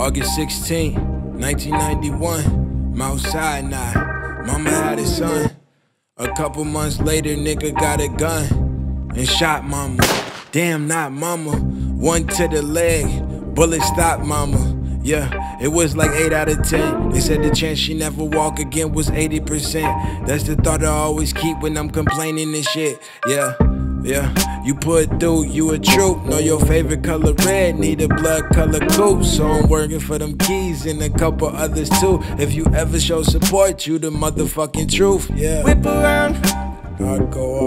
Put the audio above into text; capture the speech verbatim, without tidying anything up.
August sixteenth, nineteen ninety-one, Mount Sinai, mama had a son. A couple months later, nigga got a gun and shot mama. Damn, not mama. One to the leg, bullet stopped mama. Yeah, it was like eight out of ten. They said the chance she never walk again was eighty percent. That's the thought I always keep when I'm complaining and shit. Yeah, yeah, you put through, you a troop. Know your favorite color red, need a blood color coupe. So I'm working for them keys and a couple others too. If you ever show support, you the motherfucking truth. Yeah, whip around, I go